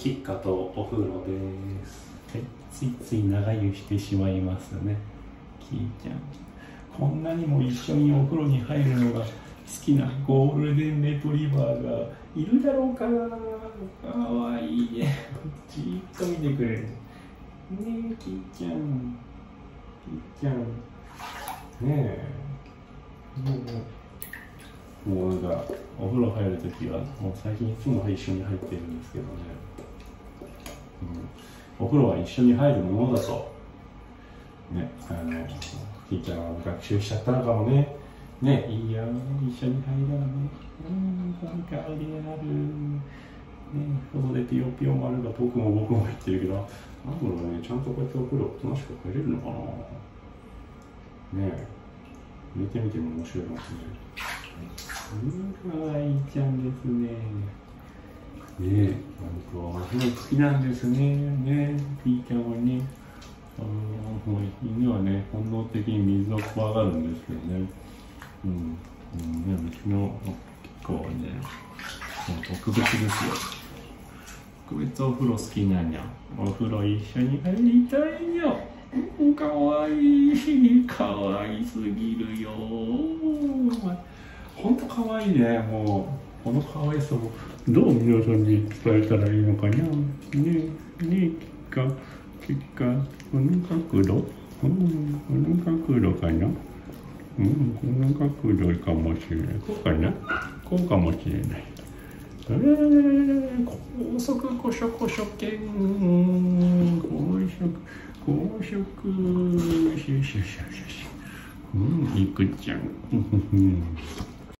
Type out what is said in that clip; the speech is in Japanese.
キッカとお風呂です。ついつい長湯してしまいますね。キーちゃん。こんなにも一緒にお風呂に入るのが好きなゴールデンレトリバーがいるだろうか。かわいいね。じーっと見てくれる。ねえ、キーちゃん。キーちゃん。ねえ。もうなんか、お風呂入るときは、もう最近いつも一緒に入ってるんですけどね。お風呂は一緒に入るものだと。ね、キーちゃんは学習しちゃったのかもね。ね、いいよ、一緒に入ろうね。この香りある。ね、外でピヨピヨもあるが、僕も言ってるけど、なんだろうね、ちゃんとこうやってお風呂楽しく入れるのかな。ね、見てみても面白いかもしれない。かわいいちゃんですね。ねえ、お風呂好きなんですね。ね、ピーちゃんはね。犬はね、本能的に水を怖がるんですけどね。うちの結構ね、特別ですよ。特別お風呂好きなんや。お風呂一緒に入りたいよ。かわいい。かわいすぎるよ。ほんとかわいいね。もう、このかわいさをどう皆さんに伝えたらいいのかな。結果、この角度、この角度かな。この角度かもしれない。こうかな。こうかもしれない。高速古書古書券。高速。いくちゃん。